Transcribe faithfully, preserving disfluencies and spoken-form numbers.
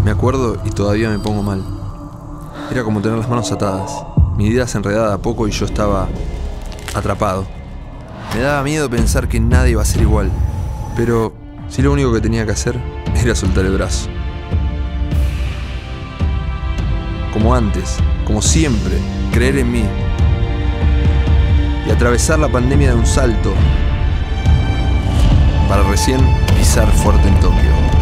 Me acuerdo y todavía me pongo mal. Era como tener las manos atadas. Mi vida se enredaba a poco y yo estaba atrapado. Me daba miedo pensar que nada iba a ser igual. Pero si lo único que tenía que hacer era soltar el brazo. Como antes, como siempre, creer en mí. Y atravesar la pandemia de un salto. Para recién pisar fuerte en Tokio.